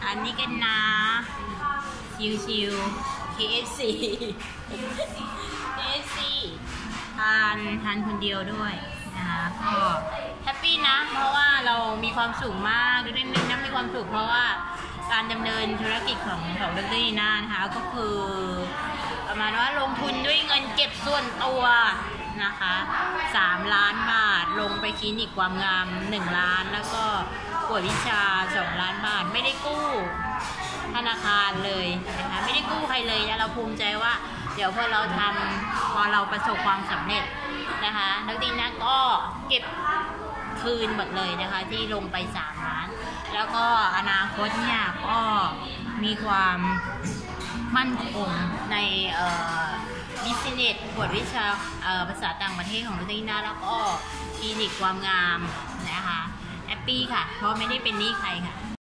อันนี้กันนะชิวๆ KFC KFC ทานคนเดียวด้วยนะคะก็แฮปปี้นะเพราะว่าเรามีความสุขมากดูเล่นๆนะมีความสุขเพราะว่าการดำเนินธุรกิจของดร.นีน่านะคะก็คือประมาณว่าลงทุนด้วยเงินเก็บส่วนตัวนะคะ3 ล้านบาทลงไปคลินิกความงาม1 ล้านแล้วก็กวดวิชา2 ล้านบาทไม่ได้กู้ธนาคารเลยนะคะไม่ได้กู้ใครเลยนะเราภูมิใจว่าเดี๋ยวพอเราประสบความสำเร็จนะคะดร.นีน่าก็เก็บคืนหมดเลยนะคะที่ลงไป3 ล้านแล้วก็อนาคตเนี่ยก็มีความมั่นคงในบิสเนสกวดวิชาภาษาต่างประเทศของดร.นีน่าแล้วก็คลินิกความงามนะคะแฮปปี้ค่ะเพราะไม่ได้เป็นหนี้ใครค่ะ